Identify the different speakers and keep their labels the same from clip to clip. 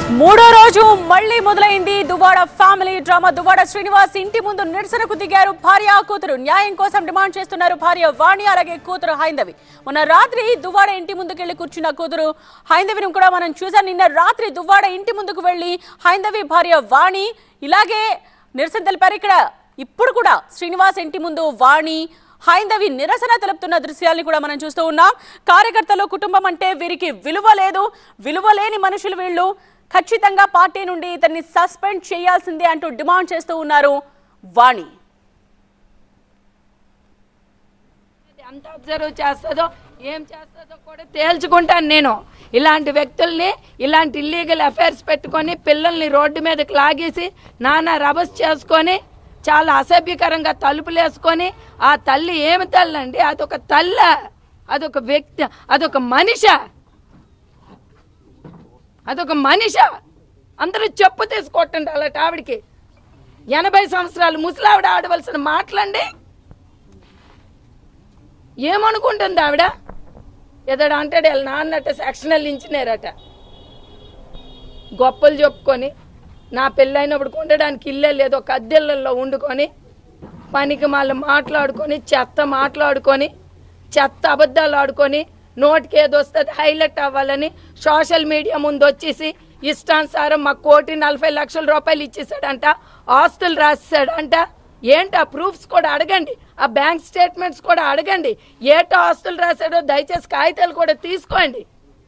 Speaker 1: మూడో రోజు మళ్లీ మొదలైంది దువ్వాడ ఫ్యామిలీ డ్రామా. దువ్వాడ శ్రీనివాస్ ఇంటి ముందు నిరసనకు దిగారు భార్య కూతురు. న్యాయం కోసం డిమాండ్ చేస్తున్నారు భార్య వాణి, అలాగే కూతురు హైందవి. మొన్న రాత్రి దువ్వాడ ఇంటి ముందుకెళ్లి కూర్చున్న కూతురు హైందవిని కూడా మనం చూసాం. నిన్న రాత్రి దువ్వాడ ఇంటి ముందుకు వెళ్లి హైందవి భార్య వాణి ఇలాగే నిరసన తెలిపారు. ఇక్కడ ఇప్పుడు కూడా శ్రీనివాస్ ఇంటి ముందు వాణి హైందవి నిరసన తెలుపుతున్న దృశ్యాలను కూడా మనం చూస్తూ ఉన్నాం. కార్యకర్తలు, కుటుంబం అంటే వీరికి విలువ లేదు, విలువ లేని మనుషులు వీళ్ళు, ఖచ్చితంగా పార్టీ నుండి ఇతన్ని సస్పెండ్ చేయాల్సిందే అంటూ డిమాండ్ చేస్తూ ఉన్నారు వాణి.
Speaker 2: ఎంత అబ్జర్వ్ చేస్తుందో ఏం చేస్తుందో కూడా తేల్చుకుంటాను నేను. ఇలాంటి వ్యక్తుల్ని, ఇలాంటి ఇల్లీగల్ అఫైర్స్ పెట్టుకొని పిల్లల్ని రోడ్డు మీదకి లాగేసి నానా రభస్ చేసుకొని చాలా అసభ్యకరంగా తలుపులు వేసుకొని, ఆ తల్లి ఏమి తల్లి అండి? అదొక తల్ల, అదొక వ్యక్తి, అదొక మనిష, అదొక మనిష. అందరూ చెప్పు తీసుకొట్టండి అలాంటి ఆవిడికి. 80 సంవత్సరాలు ముసలావిడ ఆడవలసిన మాటలండి. ఏమనుకుంటుంది ఆవిడ? ఎదడ అంటాడు వాళ్ళ నాన్నట సెక్షనల్ ఇంజనీర్ అట. గొప్పలు చెప్పుకొని నా పెళ్ళైనప్పుడు ఉండడానికి ఇల్లే లేదు, ఒక అద్దెళ్ళల్లో వండుకొని పనికి మళ్ళీ మాట్లాడుకొని చెత్త మాట్లాడుకొని చెత్త అబద్ధాలు ఆడుకొని నోటికి ఏదో వస్తుంది హైలైట్ అవ్వాలని సోషల్ మీడియా ముందు వచ్చేసి ఇష్టానుసారం మా 1,40,00,000 రూపాయలు ఇచ్చేసాడంట, ఆస్తులు రాసేసాడంట. ఏంటి ఆ ప్రూఫ్స్ కూడా అడగండి, ఆ బ్యాంక్ స్టేట్మెంట్స్ కూడా అడగండి. ఏటో ఆస్తులు రాశాడో దయచేసి కాగితాలు కూడా తీసుకోండి.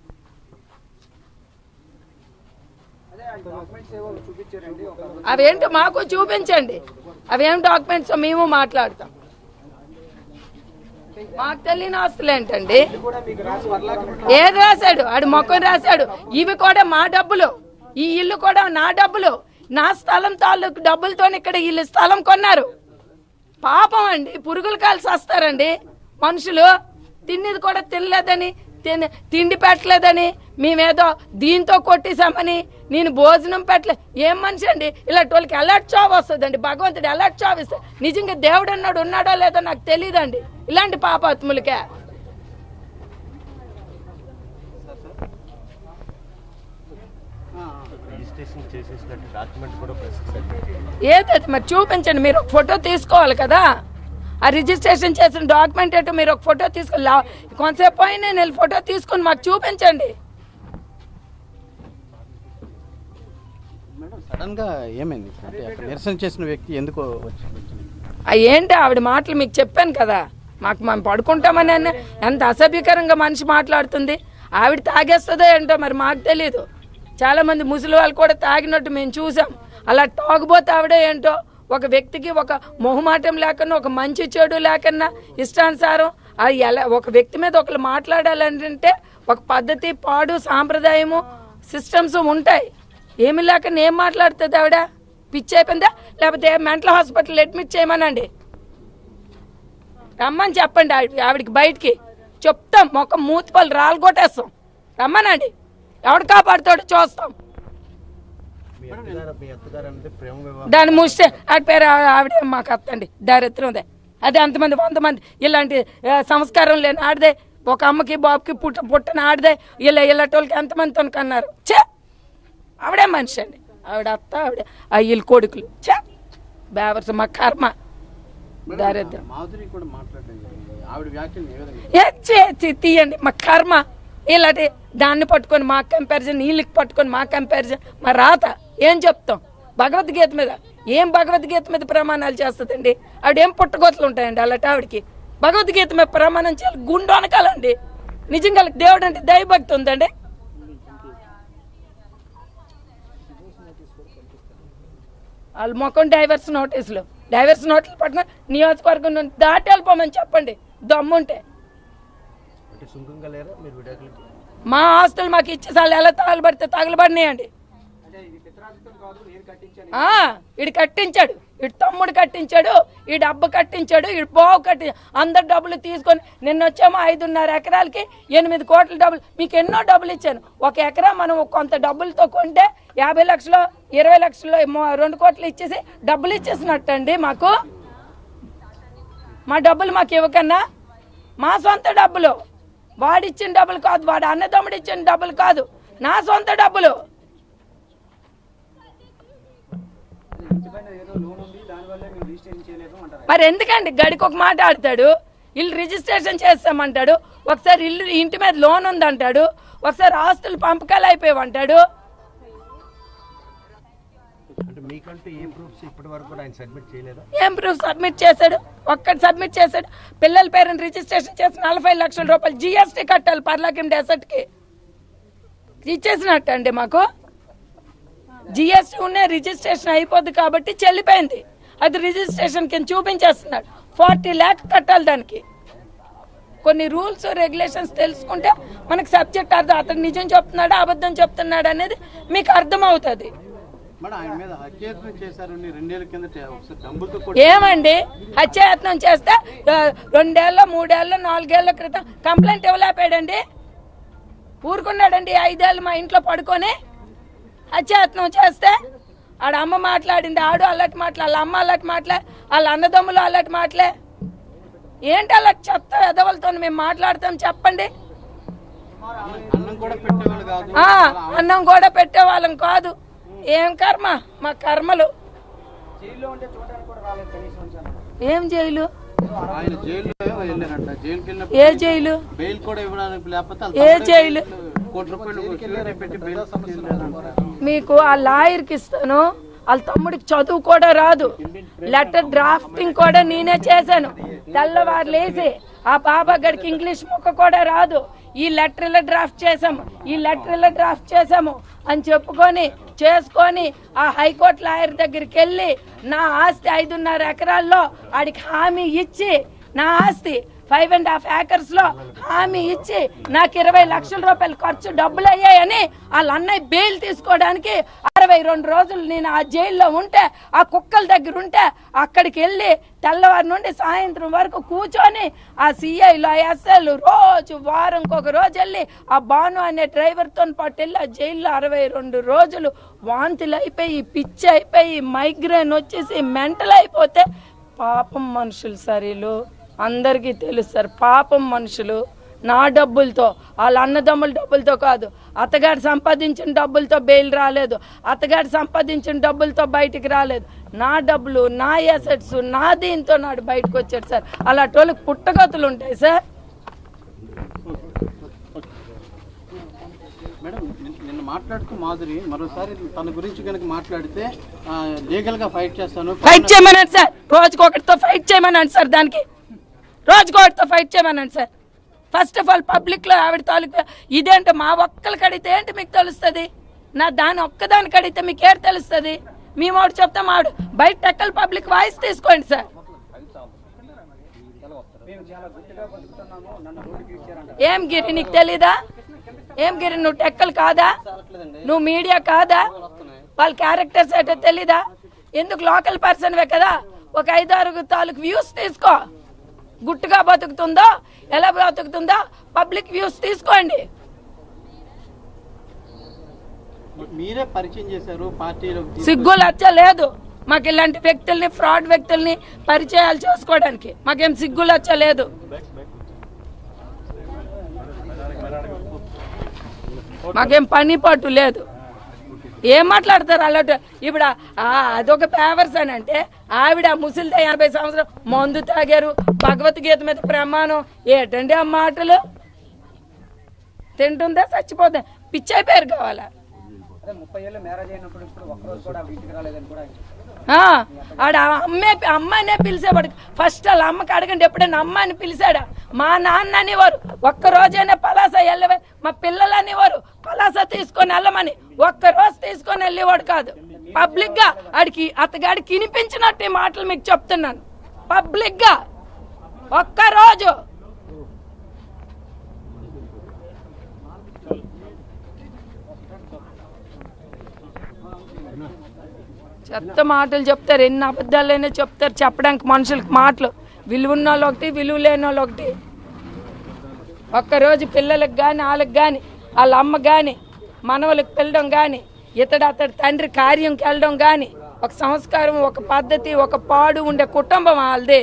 Speaker 2: అవేంటో మాకు చూపించండి, అవేం డాక్యుమెంట్స్ మేము మాట్లాడతాం. మాకు తెలియని ఆస్తులు ఏంటండి? ఏది రాశాడు? ఆడు మొక్కని రాశాడు. ఇవి కూడా మా డబ్బులు, ఈ ఇల్లు కూడా నా డబ్బులు, నా స్థలం తాలూకు డబ్బులతో ఇక్కడ వీళ్ళు స్థలం కొన్నారు. పాపం అండి, పురుగులు కాల్సి వస్తారండి మనుషులు. తిన్నది కూడా తినలేదని, తిండి పెట్టలేదని, మేమేదో దీంతో కొట్టేసామని నేను భోజనం పెట్టలే. ఏం మనిషి అండి? ఇలాంటి వాళ్ళకి అలర్ట్ చావు వస్తుందండి. భగవంతుడు అలర్ట్ చావు ఇస్తాడు. నిజంగా దేవుడు అన్నాడు ఉన్నాడో లేదో నాకు తెలియదండి ఇలాంటి పాపాత్ములకే. ఏదది మరి చూపించండి. మీరు ఒక ఫోటో తీసుకోవాలి కదా, ఆ రిజిస్ట్రేషన్ చేసిన డాక్యుమెంట్ ఏంటో మీరు ఒక ఫోటో తీసుకొని కొంతసేపు అయినా నేను ఫోటో తీసుకొని మాకు చూపించండి.
Speaker 3: సడన్ గా ఏమైంది? నిరసన చేసిన వ్యక్తి ఎందుకో
Speaker 2: ఏంటి ఆవిడ మాటలు మీకు చెప్పాను కదా, మాకు మనం పడుకుంటామని ఎంత అసభ్యకరంగా మనిషి మాట్లాడుతుంది. ఆవిడ తాగేస్తుందో ఏంటో మరి మాకు తెలియదు. చాలా మంది ముసలి వాళ్ళు కూడా తాగినట్టు మేము చూసాం. అలా తాగుబోతే ఆవిడే ఏంటో, ఒక వ్యక్తికి ఒక మొహమాటం లేకన్నా, ఒక మంచి చెడు లేకన్నా ఇష్టానుసారం అది ఎలా ఒక వ్యక్తి మీద ఒకరు మాట్లాడాలంటే ఒక పద్ధతి, పాడు, సాంప్రదాయము, సిస్టమ్స్ ఉంటాయి. ఏమి లేకన్నా ఏం మాట్లాడుతుంది ఆవిడ? పిచ్చి అయిపోయిందా? లేకపోతే మెంటల్ హాస్పిటల్ అడ్మిట్ చేయమనండి, రమ్మని చెప్పండి ఆవిడికి. బయటికి చెప్తాం, మొక్క మూతిపళ్ళు రాళ్ళు కొట్టేస్తాం, రమ్మనండి. ఎవడు కాపాడుతాడో చూస్తాం. దాని ముస్తే ఆడి పేరు ఆవిడే మాకు అత్తండి, దారిద్రందే. అదే అంతమంది 100 మంది ఇలాంటి సంస్కారం లేని ఆడదే, ఒక అమ్మకి బాబుకి పుట్టిన ఆడదే, ఇలాంటి ఎంతమందితో కన్నారు. చే ఆవిడే మనిషి అండి, ఆవిడ అత్త, ఆవిడ ఆ వీళ్ళ కొడుకులు. చే బేవర్స్ మా కర్మ, దారిద్రం. తీయండి మా కర్మ. ఇలాంటి దాన్ని పట్టుకొని మా కంపారిజన్, వీళ్ళకి పట్టుకొని మా కంపారిజన్, మా రాత ఏం చెప్తాం? భగవద్గీత మీద ఏం భగవద్గీత మీద ప్రమాణాలు చేస్తుందండి ఆవిడ? ఏం పుట్టగోతలు ఉంటాయండి అలాంటి ఆవిడకి? భగవద్గీత మీద ప్రమాణం చేయాలి, గుండు అనకాలండి. నిజంగా దేవుడు అంటే దైవభక్తి ఉందండి. వాళ్ళు మొక్కం డైవర్స్ నోటీసులు పట్టుకొని నియోజకవర్గం దాటి వెళ్ళిపోమని చెప్పండి దమ్ముంటే. మా ఆస్తులు మాకు ఇచ్చేసాలు ఎలా తగలబడినాయండి. ఈడు కట్టించాడు, ఇటు తమ్ముడు కట్టించాడు, ఈడు అబ్బ కట్టించాడు, ఈడు బావు అందరు డబ్బులు తీసుకొని నిన్న వచ్చామో 5.5 ఎకరాలకి 8 కోట్ల డబ్బులు. మీకు ఎన్నో డబ్బులు ఇచ్చాను. 1 ఎకరా మనం కొంత డబ్బులతో కొంటే 50 లక్షలు 20 లక్షలు 2 కోట్లు ఇచ్చేసి డబ్బులు ఇచ్చేసినట్టండి మాకు. మా డబ్బులు మాకు ఇవ్వకన్నా, మా సొంత డబ్బులు, వాడిచ్చిన డబ్బులు కాదు, వాడు అన్నదమ్ముడు ఇచ్చిన డబ్బులు కాదు, నా సొంత డబ్బులు. మరి ఎందుకండి గడికి ఒక మాట ఆడతాడు, ఇల్లు రిజిస్ట్రేషన్ చేస్తామంటాడు, ఒకసారి ఇంటి మీద లోన్ ఉందంటాడు, ఒకసారి ఆస్తులు పంపకాలు అయిపోయామంటాడు. ఏం ప్రూఫ్ సబ్మిట్ చేశాడు? ఒక్కటి సబ్మిట్ చేశాడు. పిల్లల పేరుని రిజిస్ట్రేషన్ చేసి 40 లక్షల రూపాయలు జిఎస్టీ కట్టాలి పర్లాకిం డెసర్ట్కి. ఇచ్చేసినట్టు అండి మాకు జిఎస్టీ ఉన్న రిజిస్ట్రేషన్ అయిపోద్ది కాబట్టి చెల్లిపోయింది. అది రిజిస్ట్రేషన్ కింద చూపించేస్తున్నాడు. 40 lakhs కట్టాలి దానికి. కొన్ని రూల్స్ రెగ్యులేషన్స్ తెలుసుకుంటే మనకు సబ్జెక్ట్ అర్థం, అతను నిజం చెప్తున్నాడు అబద్ధం చెప్తున్నాడు అనేది మీకు అర్థమవుతుంది. ఏమండి హత్యాయత్నం చేస్తే 2 ఏళ్ళ 3 ఏళ్ళ 4 ఏళ్ల క్రితం కంప్లైంట్ ఇవ్వలేపాడండి, ఊరుకున్నాడండి. 5 ఏళ్ళు మా ఇంట్లో పడుకొని హత్యాయత్నం చేస్తే ఆడ అమ్మ మాట్లాడింది, ఆడు అలాంటి మాటలు, వాళ్ళ అమ్మ అలాంటి మాటలే, వాళ్ళ అన్నదమ్ములు అలాంటి మాటలే. ఏంటి అలా చెత్త ఎదవలతో మేము మాట్లాడతాం చెప్పండి? అన్నం కూడా పెట్టేవాళ్ళం కాదు. ఏం కర్మ మా కర్మలు. ఏం జైలు? ఏ జైలు? ఏ జైలు? మీకు ఆ లాయర్కి ఇస్తాను, వాళ్ళ తమ్ముడికి చదువు కూడా రాదు, లెటర్ డ్రాఫ్టింగ్ కూడా నేనే చేశాను. తెల్లవారు లేచి ఆ బాబా గడికి ఇంగ్లీష్ ముక్క కూడా రాదు, ఈ లెటర్ ఇలా డ్రాఫ్ట్ చేసాము, ఈ లెటర్ ఇలా డ్రాఫ్ట్ చేసాము అని చెప్పుకొని చేసుకొని ఆ హైకోర్టు లాయర్ దగ్గరికి వెళ్ళి నా ఆస్తి 5.5 ఎకరాల్లో ఆడికి హామీ ఇచ్చి, నా ఆస్తి 5.5 acres లో హామీ ఇచ్చి నాకు 20 లక్షల రూపాయలు ఖర్చు డబ్బులు అయ్యాయని వాళ్ళ అన్నయ్య బెయిల్ తీసుకోవడానికి 62 రోజులు నేను ఆ జైల్లో ఉంటే, ఆ కుక్కల దగ్గర ఉంటే, అక్కడికి వెళ్ళి తెల్లవారి నుండి సాయంత్రం వరకు కూర్చొని ఆ సిఐలు ఆ ఎస్ఐలు రోజు వారంకి ఒక రోజు వెళ్ళి ఆ భాను అనే డ్రైవర్తో పాటు వెళ్ళి ఆ జైల్లో 62 రోజులు వాంతులు అయిపోయి, పిచ్చి అయిపోయి, మైగ్రేన్ వచ్చేసి మెంటల్ అయిపోతే, పాపం మనుషులు సరీలు అందరికీ తెలుస్తారు. పాపం మనుషులు నా డబ్బులతో, వాళ్ళ అన్నదమ్ముల డబ్బులతో కాదు, అత్తగారు సంపాదించిన డబ్బులతో బెయిల్ రాలేదు, అత్తగారు సంపాదించిన డబ్బులతో బయటికి రాలేదు, నా డబ్బులు, నా అసెట్స్, నా దీంతో నాడు బయటకు వచ్చాడు సార్. అలాంటి వాళ్ళకి పుట్టగతులు ఉంటాయి సార్.
Speaker 3: మేడం నిన్న మాట్లాడుతూ మాధురి మరోసారి తన గురించి కనుక మాట్లాడితే లీగల్ గా ఫైట్ చేస్తాను,
Speaker 2: ఫైట్ చేయమన్నాడు సార్. రోజుకొకటితో ఫైట్ చేయమన్నాడు సార్, దానికి రోజుకొకటితో ఫైట్ చేయమన్నాడు sir. First of all public లో ఆవిడ తాలూకా ఇదేంటి మా ఒక్కరికి అడిగితే ఏంటి మీకు తెలుస్తుంది? నా దాని ఒక్కదానికి అడిగితే మీకు ఏడు తెలుస్తుంది? మేము ఒకటి చెప్తాం, ఆవిడ బయట టెక్కల్ పబ్లిక్ వాయిస్ తీసుకోండి సార్. ఏం గిరి నీకు తెలీదా? ఏం గిరి నువ్వు టెక్కల్ కాదా? నువ్వు మీడియా కాదా? వాళ్ళ క్యారెక్టర్స్ ఏంటో తెలీదా? ఎందుకు లోకల్ పర్సన్వే కదా, ఒక 5-6 తాలూకు వ్యూస్ తీసుకో. గుట్టుగా బతుకుతుందో ఎలా బతుకుతుందో పబ్లిక్ వ్యూస్ తీసుకోండి.
Speaker 3: మీరే పరిచయం చేశారు పార్టీలో,
Speaker 2: సిగ్గు లజ్జ లేదు మాకు ఇలాంటి వ్యక్తుల్ని, ఫ్రాడ్ వ్యక్తుల్ని పరిచయాలు చేసుకోవడానికి. మాకేం సిగ్గు లజ్జ లేదు. మాకేం పని పట్టు లేదు. ఏం మాట్లాడతారు అలాంటి? ఇప్పుడు అదొక పేవర్స్ అని అంటే ఆవిడ ముసలిదే 80 సంవత్సరాలు మందు తాగారు, భగవద్గీత మీద ప్రమాణం ఏంటండి ఆ మాటలు? తింటుందా చచ్చిపోతా పిచ్చైపోయారు కావాలా? ఆడ అమ్మాయినే పిలిచేవాడు. ఫస్ట్ వాళ్ళ అమ్మకి అడగండి, ఎప్పుడైనా అమ్మాయిని పిలిచాడా? మా నాన్న అనేవారు ఒక్కరోజైనా పలాస వెళ్ళవే, మా పిల్లలు అనేవారు పలాస తీసుకొని వెళ్ళమని. ఒక్కరోజు తీసుకొని వెళ్ళేవాడు కాదు. పబ్లిక్ గా ఆడికి అతగాడికి వినిపించినట్టు ఈ మాటలు మీకు చెప్తున్నాను. పబ్లిక్ గా ఒక్కరోజు చెత్త మాటలు చెప్తారు. ఎన్ని అబద్ధాలైనా చెప్తారు చెప్పడానికి మనుషులకి మాటలు. విలువ ఉన్న వాళ్ళు ఒకటి, విలువ లేని వాళ్ళు ఒకటి. ఒక్కరోజు పిల్లలకు కానీ వాళ్ళకి కానీ వాళ్ళ అమ్మ కానీ మనవలకు పిల్లడం కానీ అతడి తండ్రి కార్యంకి వెళ్ళడం కానీ ఒక సంస్కారం, ఒక పద్ధతి, ఒక పాడు ఉండే కుటుంబం వాళ్ళదే.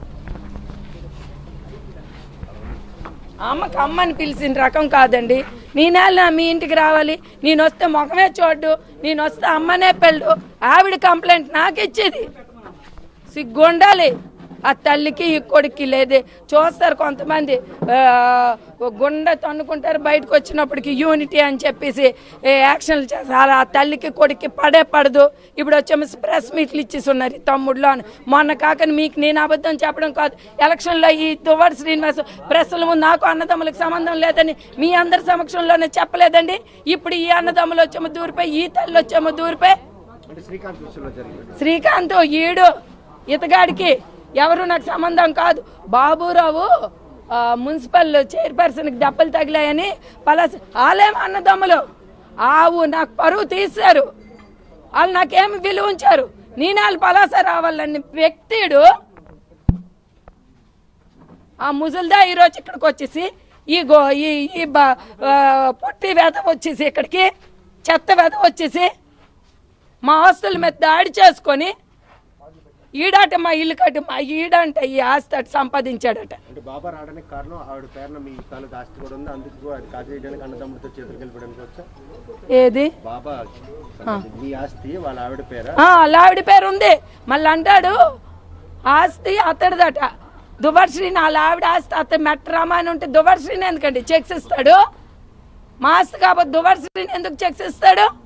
Speaker 2: అమ్మకి అమ్మని పిలిచిన రకం కాదండి. నేనేళ్ళ మీ ఇంటికి రావాలి, నేను వస్తే ముఖమే చూడ్డు, నేను వస్తే అమ్మనే పెళ్ళు, ఆవిడ కంప్లైంట్ నాకు ఇచ్చేది. సిగ్గుండాలి ఆ తల్లికి ఈ కొడుక్కి. లేదే చూస్తారు కొంతమంది గుండె తన్నుకుంటారు, బయటకు వచ్చినప్పటికి యూనిటీ అని చెప్పేసి యాక్షన్లు చేస్తారు. ఆ తల్లికి కొడుక్కి పడదు. ఇప్పుడు వచ్చేమో ప్రెస్ మీట్లు ఇచ్చేసి ఉన్నారు ఈ తమ్ముడులో అని. మొన్న కాకని మీకు నేను అబద్ధం చెప్పడం కాదు, ఎలక్షన్లో ఈ దువ్వాడ శ్రీనివాస్ ప్రెస్ల ముందు నాకు అన్నదమ్ములకు సంబంధం లేదని మీ అందరి సమక్షంలోనే చెప్పలేదండి. ఇప్పుడు ఈ అన్నదమ్ములు వచ్చేమో దూరిపోయి, ఈ తల్లి వచ్చేమో దూరిపోయి, శ్రీకాంత్ ఈడు ఇతగాడికి ఎవరు నాకు సంబంధం కాదు. బాబురావు మున్సిపల్ చైర్పర్సన్కి దెబ్బలు తగిలాయని పలాసి వాళ్ళేమో అన్నదమ్ములు. నాకు పరువు తీశారు, వాళ్ళు నాకేమి విలువ ఉంచారు. నేను వాళ్ళు పలాస రావాలని వ్యక్తిడు ఆ ముసల్దా ఈరోజు ఇక్కడికి వచ్చేసి ఈ పొట్టి వెధ వచ్చేసి ఇక్కడికి చెత్త వెధ వచ్చేసి మా ఆస్తుల మీద దాడి చేసుకొని ఈడాట మా ఇల్లు కట్టి మా ఈడంట ఈ ఆస్తి అటు సంపాదించాడట.
Speaker 4: బాబా రావడానికి కారణం ఆవిడ పేరున మీ తాలూకు ఆస్తి కూడా ఉంది, అందుకు అది కాజేయడానికి అన్నదమ్ములతో చేతులు కలిపడానికి వచ్చా.
Speaker 2: ఏది
Speaker 4: బాబా మీ ఆస్తి వాళ్ళ ఆవిడ పేరు,
Speaker 2: వాళ్ళ ఆవిడ పేరు ఉంది. మళ్ళీ అంటాడు ఆస్తి అతడిదట. దువ్వాడ శ్రీని వాళ్ళ ఆవిడ ఆస్తి అతడు మెట్రామా అని ఉంటే దువ్వాడ శ్రీని ఎందుకండి చెక్స్ ఇస్తాడు? మా ఆస్తి కాబట్టి దువ్వాడ శ్రీని ఎందుకు చెక్స్ ఇస్తాడు?